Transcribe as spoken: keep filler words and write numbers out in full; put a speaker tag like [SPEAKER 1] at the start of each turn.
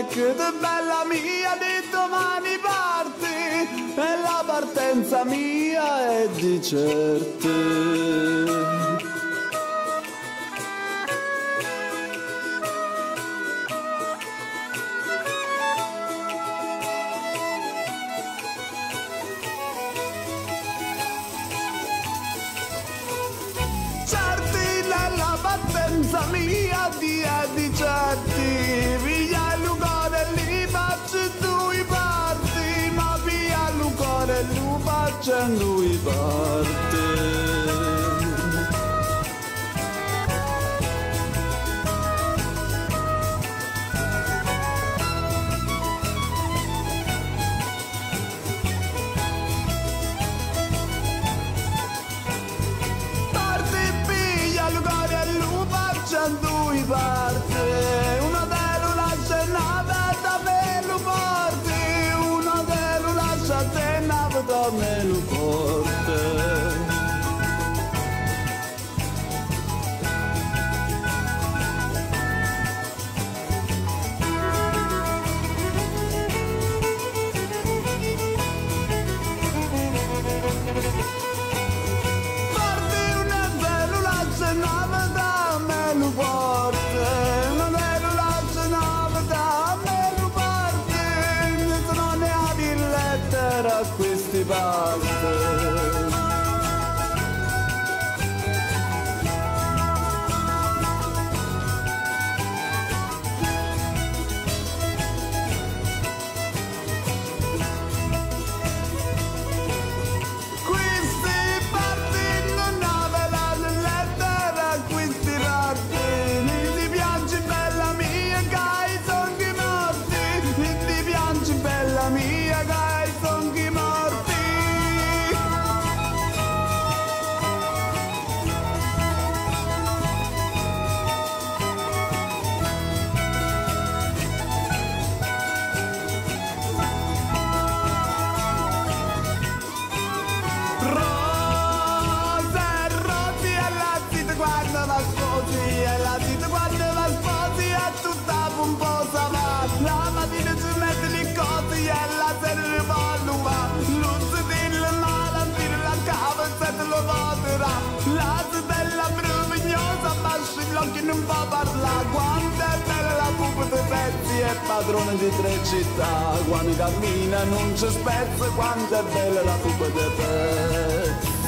[SPEAKER 1] che te bella mia di domani parti e la partenza mia è di certe. Partenza mia di e di certi, via il cuore li faccio due parti, ma via il cuore li faccio due parti. Due parti, uno te lo lascia in nave da me lo porti, uno te lo lascia a te in nave da me lo porti. A questi basta. E la vita quando va sposi è tutta pomposa va. La mattina ci mette le cose e la sera le va. L'uzzo della malattia la cava e se te lo voterà. La bella brovignosa bascia gli occhi non può parlare. Quanto è bella la pupa dei pezzi è padrone di tre città. Quando cammina non ci spezza. Quanto è bella la pupa dei pezzi.